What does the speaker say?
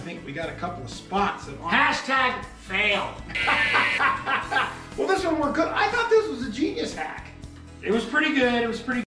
think we got a couple of spots that aren't. Hashtag fail. Well, this one worked good. I thought this was a genius hack. It was pretty good. It was pretty